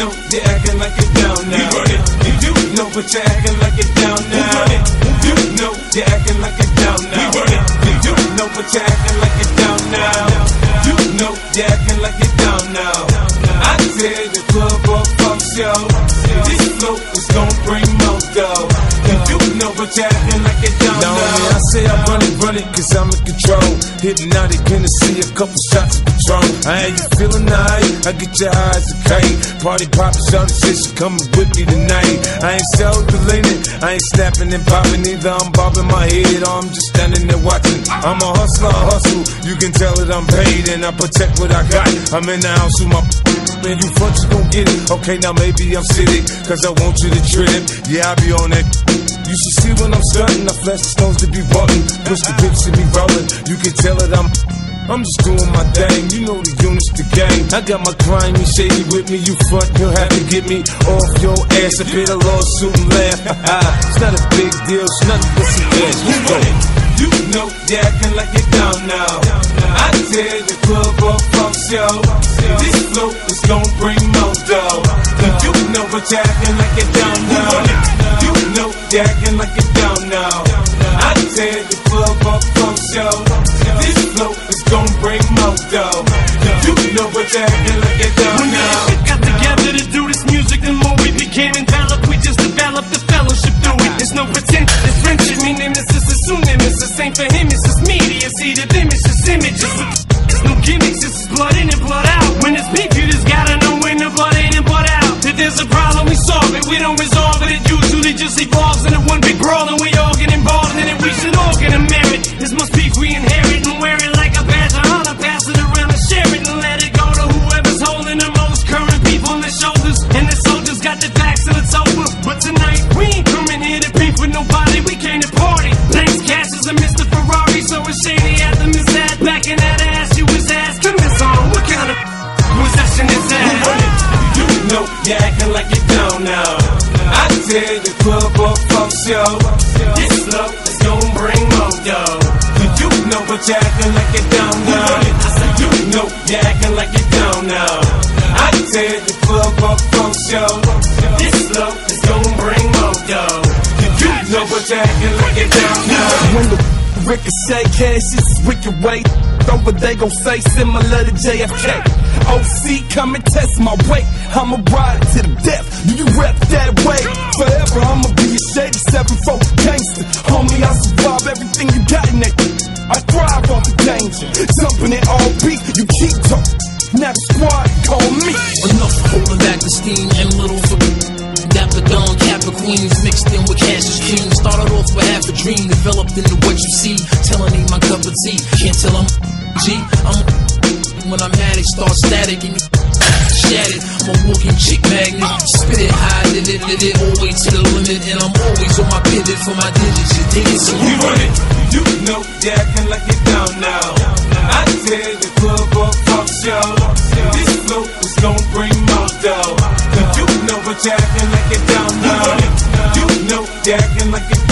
know you're acting like you're down now. You know but you're acting like you're down now. You know you're acting like you're down now. You know but you're acting like you're down now. You know you're acting like you're down now. I tear the club up, fuck show. This flow is gon' bring more dough. You know but you're acting like you're down now. I say I run it, cause I'm in control. Hypnotic Hennessy, a couple shots of Patron. I ain't you feeling nice, I get your eyes a kite. Party poppin', shawty said she coming with me tonight. I ain't self-deleting, I ain't snapping and popping either. I'm bobbing my head or I'm just standing there watching. I'm a hustler, I hustle, you can tell that I'm paid. And I protect what I got, I'm in the house with my man, you front, you gon' get it. Okay, now maybe I'm silly, cause I want you to trip. Yeah, I be on that. You should see when I'm stunting, I flash the stones to be walking. Push the bitch to be rolling, you can tell that I'm just doing my thing, you know the units, the game. I got my grimy shady with me, you front, you'll have to get me off your ass. I bit a lawsuit and laugh, it's not a big deal, it's nothing but some cash. Let's go. You know you're acting like you're down now. I tear the club up, fuck show. This flow is gon' bring more dough. You know but you're acting like you're down now. You know you're acting like you're down now. I tear the club up, fuck show. This flow is gon' bring more dough. You know but you're acting like you're down now. When we got together to do this music, the more we became enveloped, we just developed the fellowship through it. There's no pretend, there's friendship, me nemesis, assume nemesis. Same for him, it's just media, see the image, just images. There's no gimmicks, this is blood in and blood out. When it's beef, you just gotta know when the blood in and blood out. If there's a problem, we solve it, we don't resolve it. It usually just evolves into one big brawl, and we all get involved in it. We should all get a merit. This must beef we inherit and wear it like a badge of honor. Pass it around and share it and let it go to whoever's holding the most current people on their shoulders. And the soldiers got their backs and it's over. But tonight, we ain't coming here to beef with nobody, we came to party. Thanks, Cash is a Mr. Ferrari, so it's shady at the miss that. Back in that ass, you was asking this on. What kind of possession is that? You know you're acting like you're down now. I tear the club up, fuck show. This flow is gon' bring more dough. You know but you're acting like you're down now. I said you know you're acting like you're down now. I tear the club up, fuck show. This flow is gon' bring more dough. You know but you're acting like you're down now. When the ricochet cash is wicked weight over, they gon' say similar to JFK. OC, come and test my weight. I'ma ride to the death. Do you rep that way? Forever I'ma be a shady 7-4 gangster. Homie, I survive everything you got in that. I thrive on the danger, jumping in all beat. You keep talking, now the squad call me. Enough holding back the steam and little for Dapper Dawn, Kappa Queens, mixed in with Cassius King. Started off with half a dream, developed into what you see. Telling me my cup of tea, can't tell I'm G. I'm when I'm at it, start static and shattered. I'm a walking chick magnet, spit it high, did it, always to the limit. And I'm always on my pivot for my digits, you dig it? So you run it, you know you're acting like you're down now. I tear the club up, fuck show. This flow is gon' bring more dough. You know but you're acting like you're down now. You know you're acting like you're